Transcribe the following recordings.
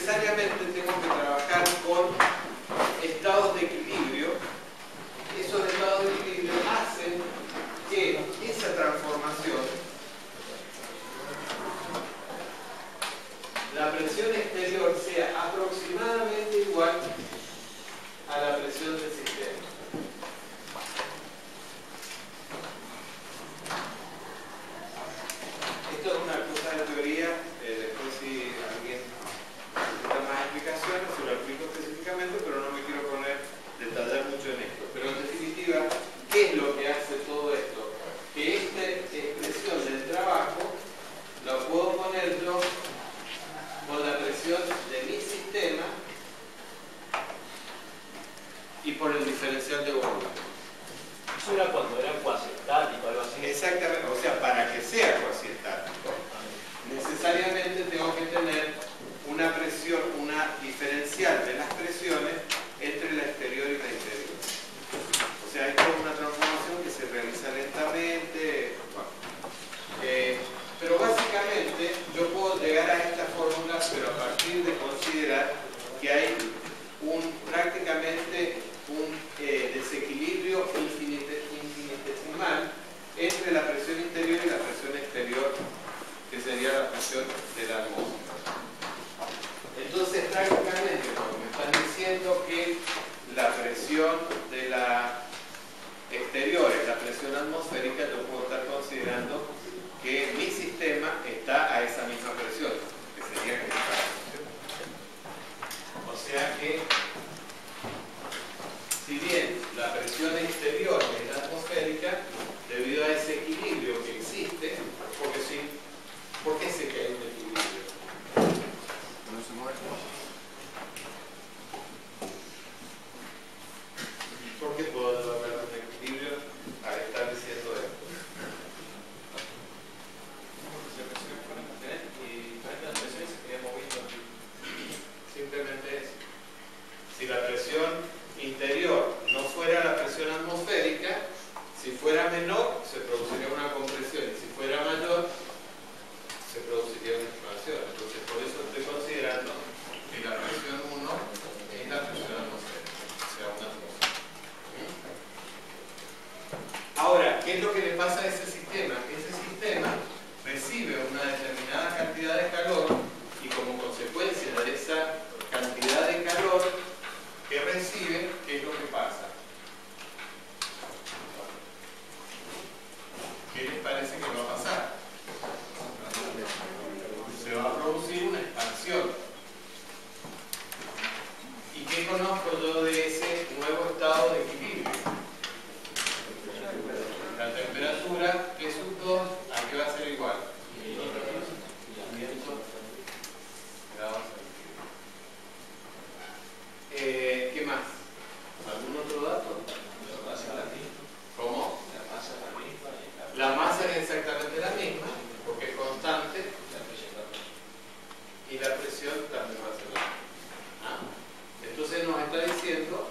necesariamente tengo que trabajar con estados de equilibrio. Esos estados de equilibrio hacen que esa transformación, la presión exterior sea aproximadamente igual a la presión del sistema. Esto es una cosa de teoría, después si alguien necesita más explicaciones, se lo explico específicamente, pero no me quiero detallar mucho en esto. Pero en definitiva, ¿qué es lo que hace todo esto? Que esta expresión del trabajo la puedo poner yo con la presión de mi sistema y por el diferencial de volumen. Eso era cuando era cuasi estático, algo así. Exactamente, o sea, para que sea cuasi estático, necesariamente tengo que tener una presión, una diferencial de las presiones entre la exterior y la interior. O sea, esto es una transformación que se realiza lentamente. Bueno. Pero básicamente yo puedo llegar a esta fórmula, pero a partir de considerar que hay prácticamente un desequilibrio infinitesimal entre la presión interior y la presión exterior, que sería la presión de la atmósfera. Entonces, prácticamente, como me están diciendo que la presión de la exterior es la presión atmosférica, yo puedo estar considerando que mi sistema está a esa misma presión, que sería esta. O sea que, si bien la presión exterior es la atmosférica, debido a ese equilibrio que existe, porque sí, ¿por qué sé que hay un equilibrio? No se mueve. ¿Por qué puedo haber un equilibrio al estar diciendo esto? Simplemente eso. Si la presión interior no fuera la presión atmosférica, si fuera menor se produciría una compresión y si fuera mayor se produciría una expansión. Entonces por eso estoy considerando que la presión 1 es la presión atmosférica, o sea, una atmósfera. Ahora, ¿qué es lo que le pasa a ese sistema? Ese sistema recibe una determinada cantidad de calor y como consecuencia de esa cantidad de calor que recibe, ¿qué es lo que pasa? ¿Qué les parece que va a pasar? Se va a producir una expansión. ¿Y qué conozco yo de ese nuevo estado de equilibrio? La temperatura de sus dos, ¿a qué va a ser igual? 500 grados centígrados. ¿Qué más? ¿Algún otro dato? La masa es la misma. ¿Cómo? La masa es la misma. La masa es exactamente la misma, porque es constante, y la presión también va a ser la misma. Entonces nos está diciendo,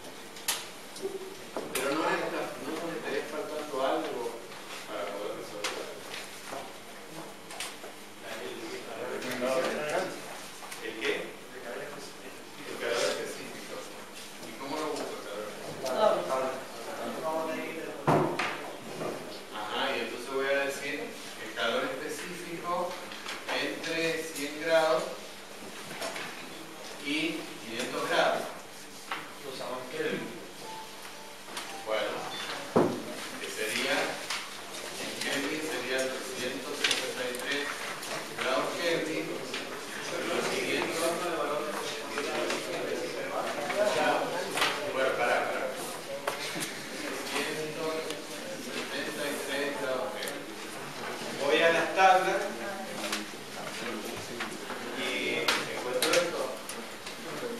pero no nos estaría faltando algo para poder resolver. ¿El qué? El calor específico. ¿Y cómo lo busco el calor específico? Ajá, y entonces voy a decir el calor específico entre 100 grados y 500 grados. Usamos Kelvin. Bueno, que sería, en Kelvin sería 353 grados Kelvin, los 500, bueno, pará. 173 grados Kelvin. Voy a las tablas y encuentro esto.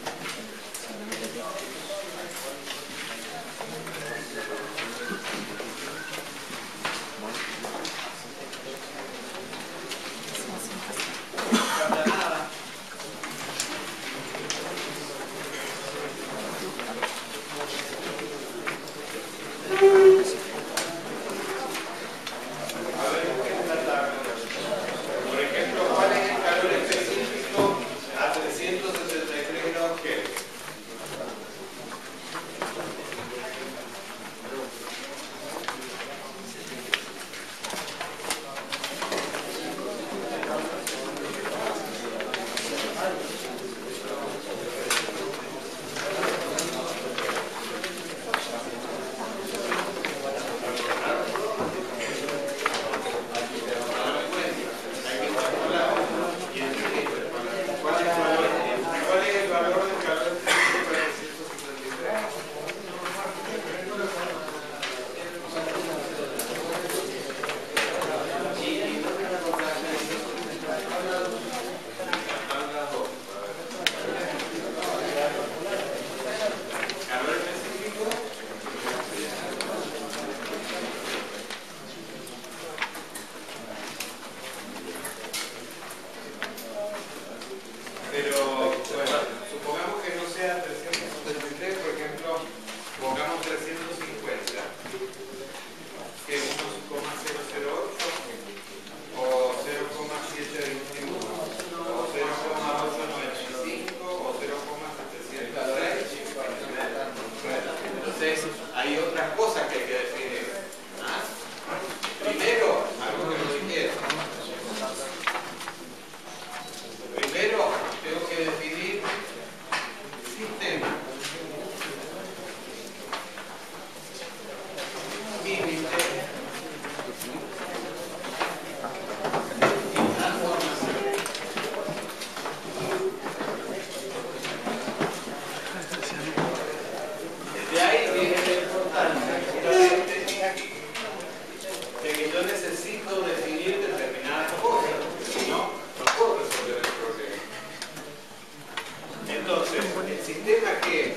Entonces, el sistema que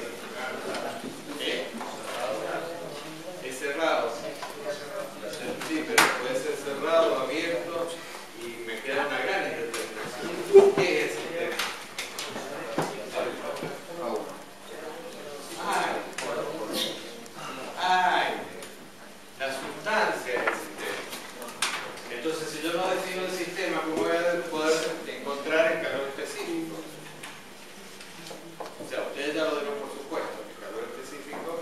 es cerrado, sí, pero puede ser cerrado, abierto, y me queda una gran interpretación. ¿Qué es el sistema? La sustancia del sistema. Entonces, si yo no defino el sistema, ¿cómo voy a poder encontrar el calor específico? O sea, ustedes ya lo dieron por supuesto, que el calor específico,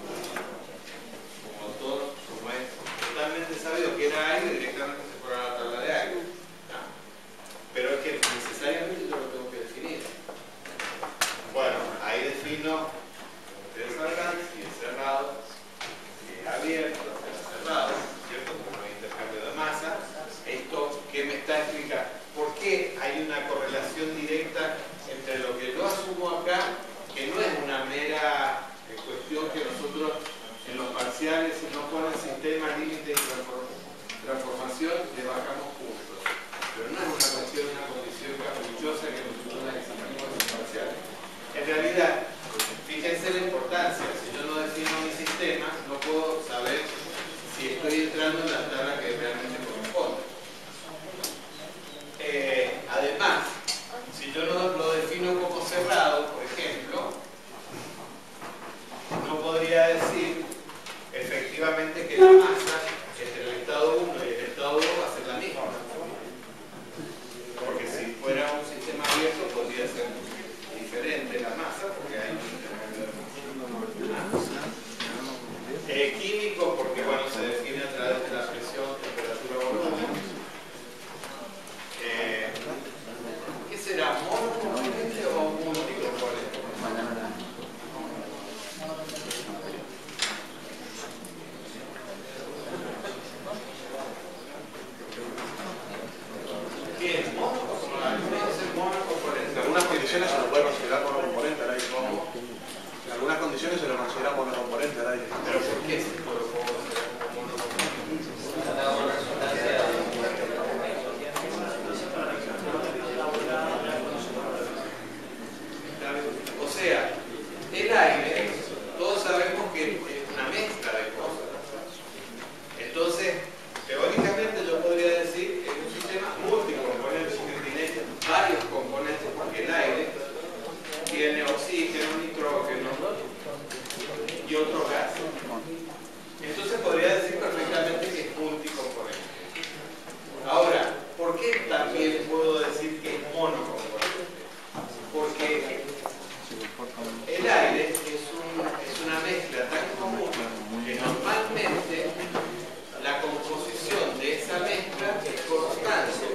como es totalmente sabido que era aire, directamente se pone a la tabla de aire. ¿No? Pero es que necesariamente yo lo tengo que definir. Bueno, ahí defino, como ustedes sabrán, si es cerrado, si es abierto, si es cerrado, ¿cierto? Como hay intercambio de masa. Esto, ¿qué me está explicando? ¿Por qué hay una correlación directa entre lo que yo asumo acá, que no es una mera cuestión que nosotros en los parciales, si no ponen sistema, límite y transformación, le bajamos puntos? Pero no es una cuestión, una condición caprichosa que nosotros la exigimos en los parciales. En realidad, fíjense la importancia. Si yo no defino mi sistema, no puedo saber si estoy entrando en la tabla que realmente corresponde. Además, si yo no lo defino como cerrado, por ejemplo, no podría decir efectivamente que la masa entre el estado 1 y el estado 2 va a ser la misma. Porque si fuera un sistema abierto podría ser diferente la masa, porque hay un intercambio de masa. Químico, porque bueno, se define a través de la presión, temperatura, volumen. ¿Qué será? ¿Monocomponente o multicomponente? ¿Qué es? ¿Monocomponente? En algunas condiciones se lo puede considerar monocomponente al aire. En algunas condiciones se lo considera monocomponente al aire. ¿Pero por qué se puede considerar como monocomponente? O sea, el aire, todos sabemos que es una mezcla de cosas. Entonces, teóricamente yo podría decir que es un sistema multicomponente, porque tiene varios componentes, porque el aire tiene oxígeno, nitrógeno y otros gases. Entonces podría decir perfectamente que es multicomponente. Ahora, ¿por qué también puedo decir que es monocomponente? Porque el aire es una mezcla tan común que normalmente la composición de esa mezcla es constante.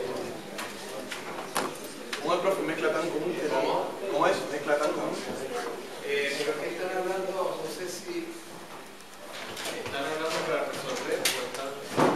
¿Cómo es, profe, mezcla tan común? ¿Cómo es mezcla tan común? Pero que están hablando, no sé si están hablando para resolver o están...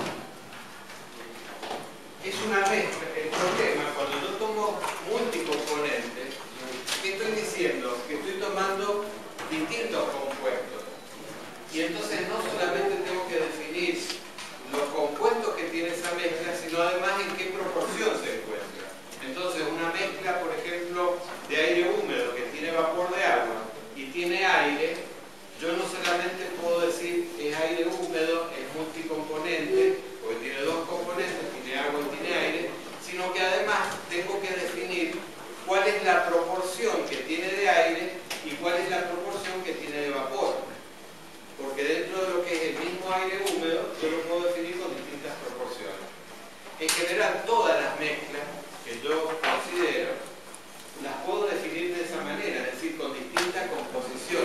Es una mezcla. El problema, cuando yo tomo multicomponentes, ¿qué estoy diciendo? Que estoy tomando distintos compuestos. Y entonces no solamente tengo que definir los compuestos que tiene esa mezcla, sino además en qué proporción se encuentra. Entonces una mezcla, por ejemplo, de aire húmedo que tiene vapor de agua y tiene aire, yo no solamente puedo decir es aire húmedo, es multicomponente, porque tiene dos componentes, tiene agua y tiene aire, sino que además tengo que definir cuál es la proporción que tiene de aire y cuál es la proporción que tiene de vapor. Porque dentro de lo que es el mismo aire húmedo, yo lo puedo definir con distintas proporciones. En general, todas las mezclas que yo considero, las puedo definir de esa manera, es decir, con distinta composición.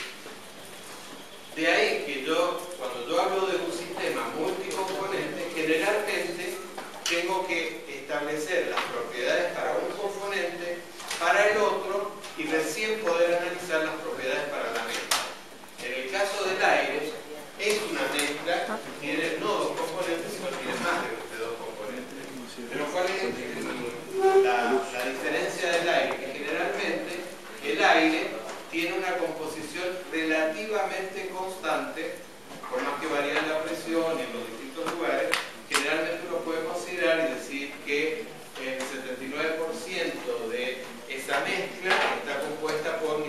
De ahí que cuando yo hablo de un sistema multicomponente, generalmente tengo que establecer las propiedades para un componente, para el otro, y recién poder analizar las propiedades para la mezcla. En el caso del aire, es una mezcla, tiene no dos componentes, sino tiene más de dos componentes. Pero ¿cuál es la diferencia del aire? Que generalmente el aire tiene una composición relativamente constante, por más que varía la presión en los distintos lugares, generalmente uno puede considerar y decir que el 79% de esa mezcla está compuesta por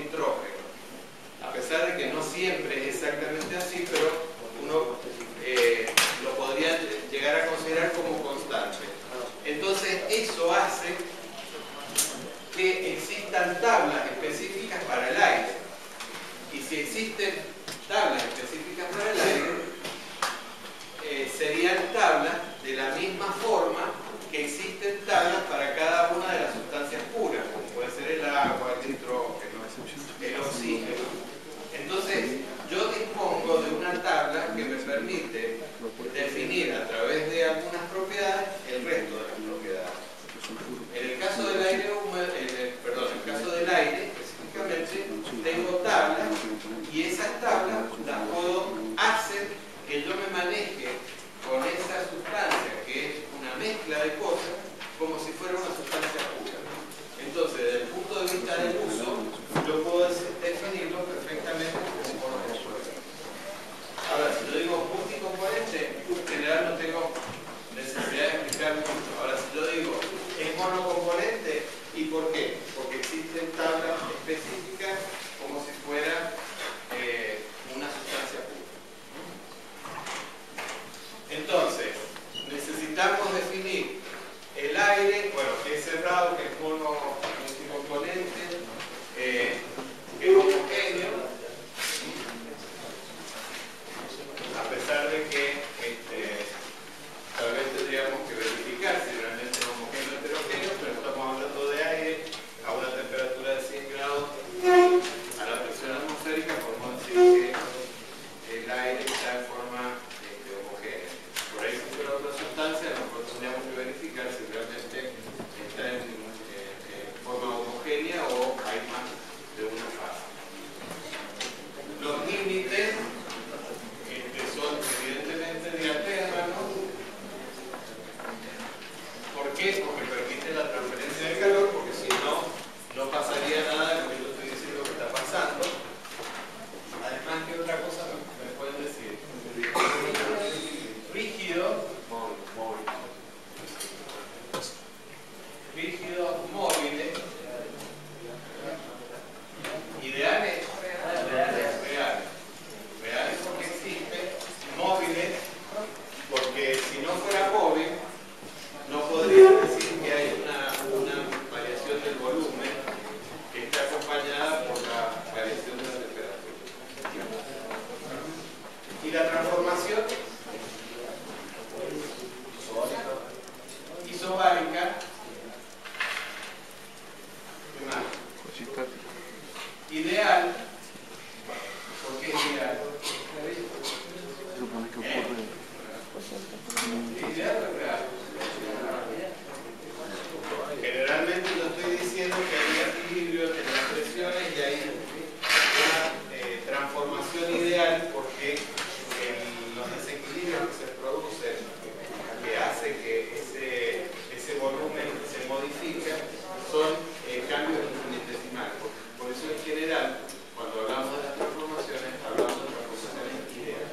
Ideal, ¿por qué es ideal? ¿Ideal o real? Generalmente yo estoy diciendo que hay equilibrio entre las presiones y hay una transformación ideal porque los desequilibrios que se producen, que hace que ese volumen se modifique, son cambios infinitesimales. Por eso en general, cuando hablamos de las transformaciones, hablamos de transformaciones ideales.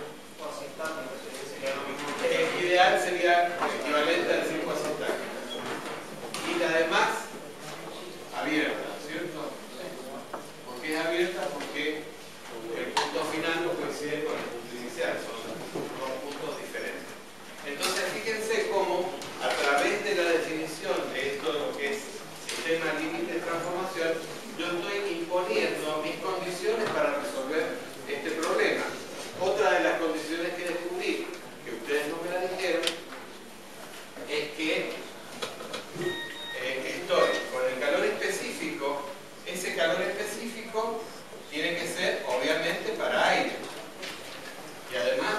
Ideal sería equivalente al 5 acetato. Y la demás, abierta, ¿cierto? ¿Por qué es abierta? Porque el punto final no coincide con el punto inicial, son dos puntos diferentes. Entonces, fíjense cómo a través de la definición de esto, lo que es sistema límite de transformación, yo estoy imponiendo mis condiciones para resolver este problema. Otra de las condiciones que descubrí, que ustedes no me la dijeron, es que estoy con el calor específico. Ese calor específico tiene que ser, obviamente, para aire. Y además,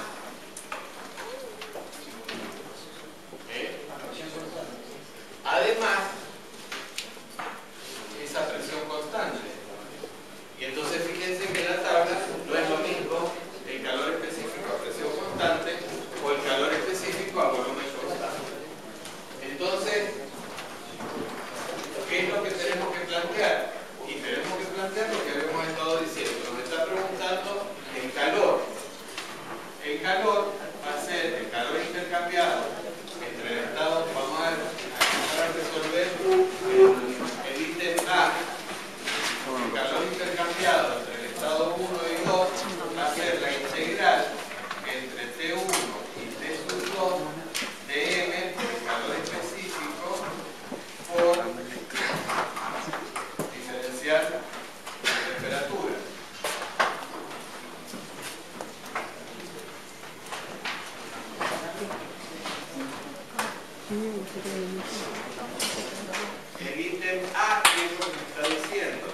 esa presión constante. Y entonces fíjense que en la tabla no es lo mismo el calor específico a presión constante o el calor específico a volumen constante. Entonces, ¿qué es lo que tenemos que plantear? Y tenemos que plantear lo que habíamos estado diciendo. Nos está preguntando el calor. El calor va a ser el calor intercambiado entre el estado. Vamos a empezar a resolver el ítem A. El calor intercambiado entre el estado 1 y 2 va a ser la integral entre T1 y T sub 2 de M por el calor específico por diferencial de temperatura. El ítem A, ¿qué es lo que está diciendo?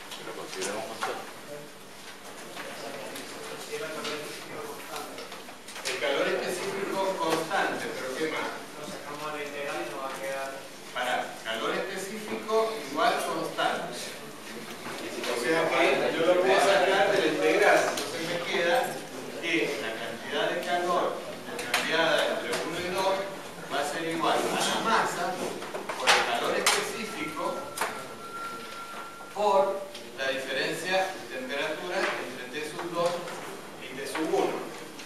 El calor específico constante, pero ¿qué más? Lo sacamos a la integral y nos va a quedar Para calor específico igual constante. O sea que yo lo voy a sacar de la integral. Entonces me queda que la cantidad de calor cambiada entre 1 y 2 va a ser igual a la masa por el calor específico por la diferencia de temperatura entre T sub 2 y T sub 1.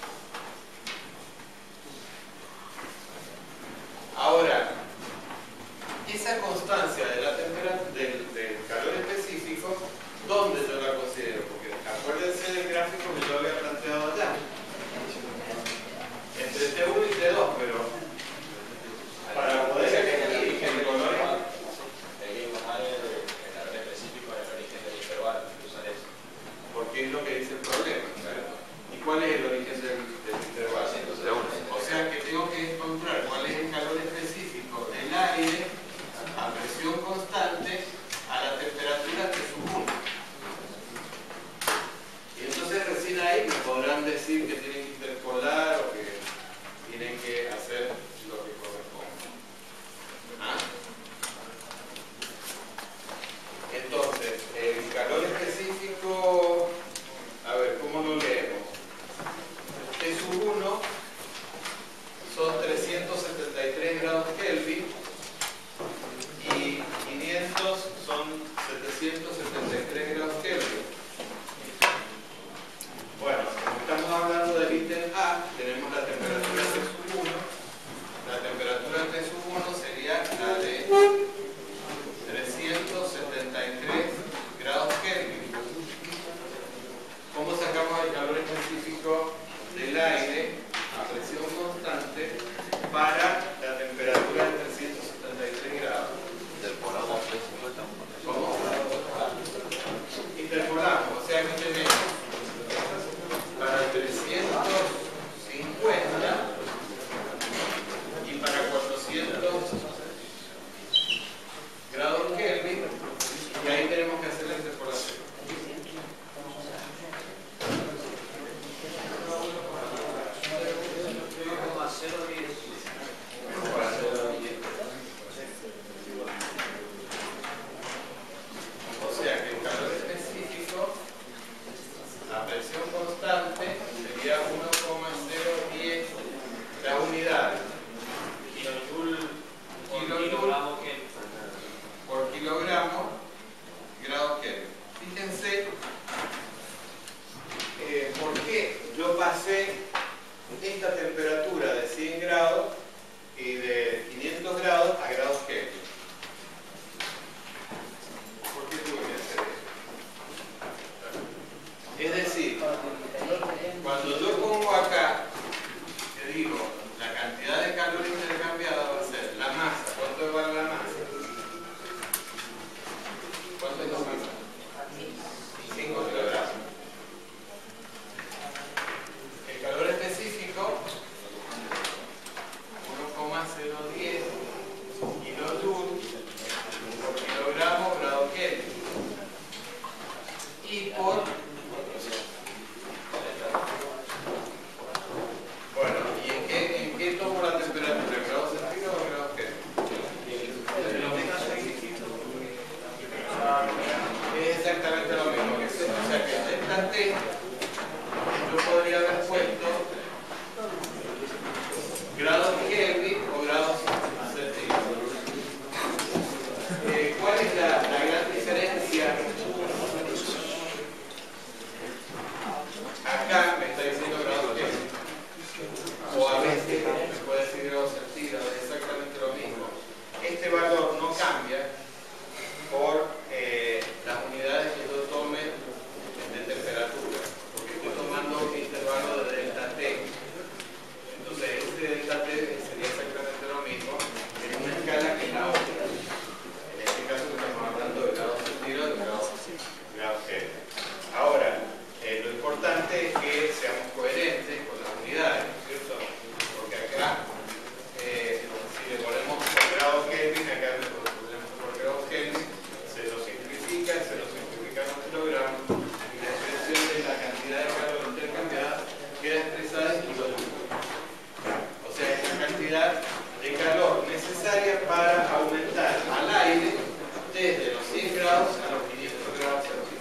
Ahora, esa constancia de la temperatura del calor específico, ¿dónde yo la considero? Porque acuérdense del gráfico que yo había planteado allá. Entre T1 y T2, pero para poder elegir el color hay que bajar el calor específico del origen del intervalo, usar eso. y por... Bueno, ¿y en qué tomo la temperatura? ¿Grados centígrados o grados Kelvin? Es exactamente lo mismo. O sea que en esta T yo podría haber puesto grados Kelvin o grados centígrados. ¿Cuál es la gran diferencia? Acá me está diciendo grados Kelvin, o a veces me puede decir grados centígrados, es exactamente lo mismo. Este valor no cambia por las unidades que yo tome de temperatura, porque estoy tomando un intervalo de delta T. Entonces, este delta T sería exactamente lo mismo en una escala que en la otra. En este caso estamos hablando de grados centígrados y grados Kelvin. Ahora, lo importante es que seamos coherentes con las unidades, ¿no es cierto? Porque acá, si le ponemos por grado Kelvin, acá le ponemos por grado Kelvin, se lo simplifica en kilogramos, y la expresión de la cantidad de calor intercambiada queda expresada en kilojoules. O sea, es la cantidad de calor necesaria para aumentar al aire desde los 100 grados a los 500 grados centígrados.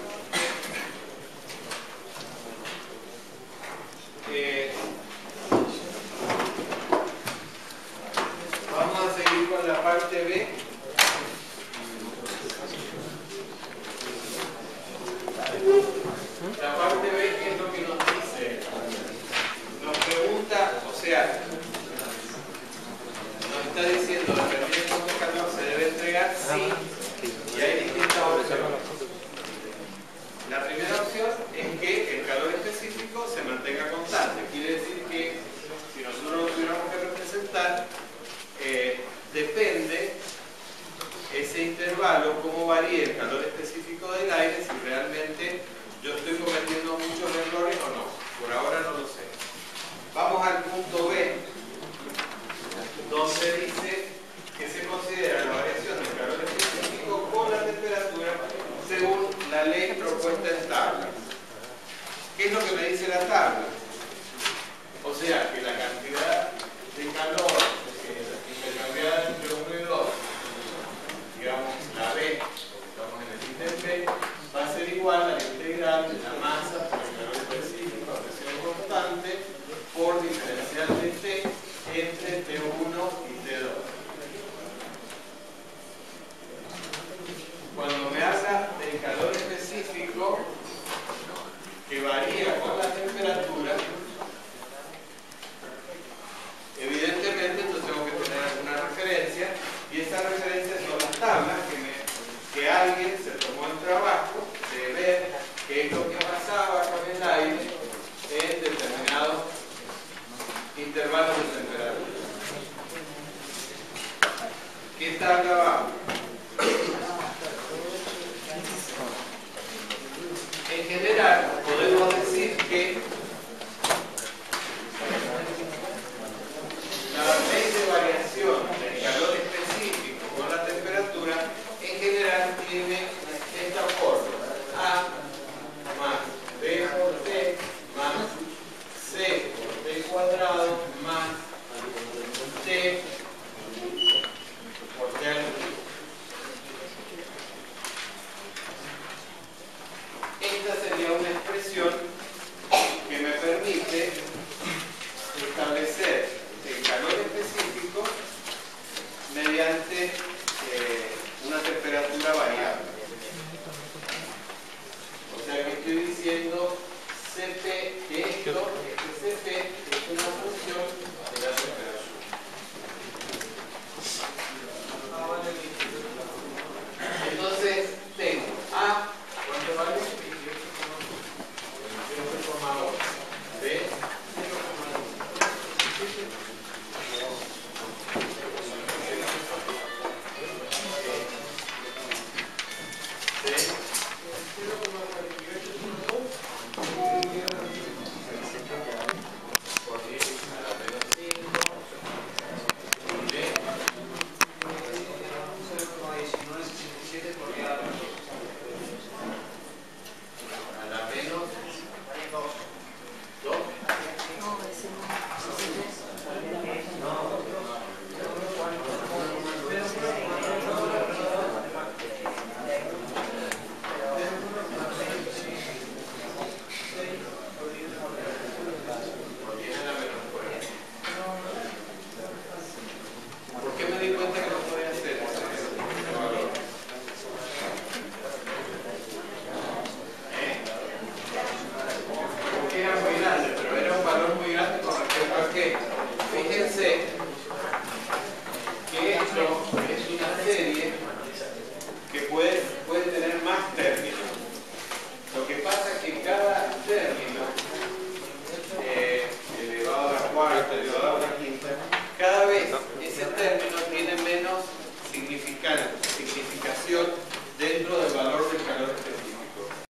Vamos a seguir con la parte B. La parte B, ¿qué es lo que nos dice? Nos pregunta, o sea, nos está diciendo que el tiempo de calor se debe entregar sí, y hay distintas opciones. La primera opción es que el calor específico se mantenga constante. Quiere decir que si nosotros lo tuviéramos que representar, depende ese intervalo, cómo varía el calor específico del aire, si realmente yo estoy cometiendo muchos errores o no. Por ahora no lo sé. Vamos al punto B, donde dice que se considera la variación del calor específico con la temperatura según la ley propuesta en tabla. ¿Qué es lo que me dice la tabla? O sea, que la cantidad de calor intercambiada entre 1 y 2, digamos la B, porque estamos en el ítem B, va a ser igual a la integral de la masa por